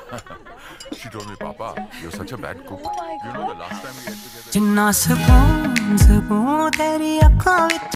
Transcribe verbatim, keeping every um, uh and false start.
She told me, Papa, you're such a bad cook. You know the last time we ate together. जिन्ना सकून सकून तेरी अखों विच